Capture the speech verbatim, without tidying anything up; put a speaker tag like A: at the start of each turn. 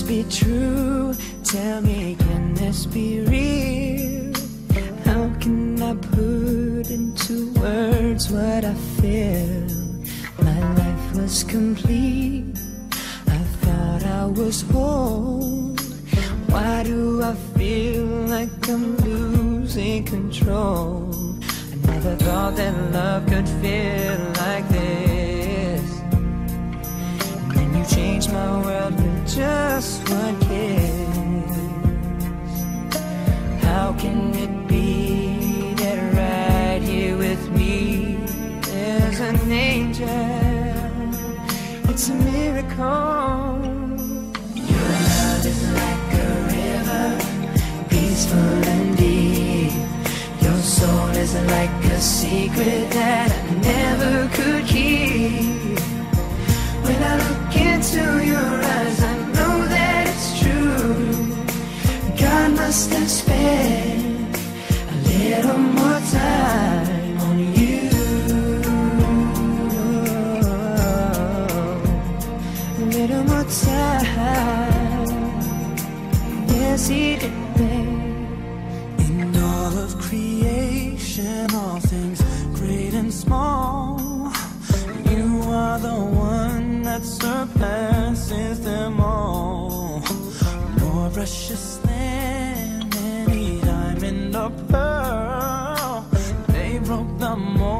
A: be true? Tell me, can this be real? How can I put into words what I feel? My life was complete, I thought I was whole. Why do I feel like I'm losing control? I never thought that love could feel like this. And then you changed my world with just one kiss. How can it be that right here with me there's an angel? It's a miracle. Your love is like a river, peaceful and deep. Your soul is like a secret that I never could keep. When I look into your eyes, I know that it's true. God must have spent a little more time on you. A little more time. Yes, he did, babe. In all of creation, all things great and small, you are the one that surpasses them all. More precious than any diamond or pearl, they broke the mold.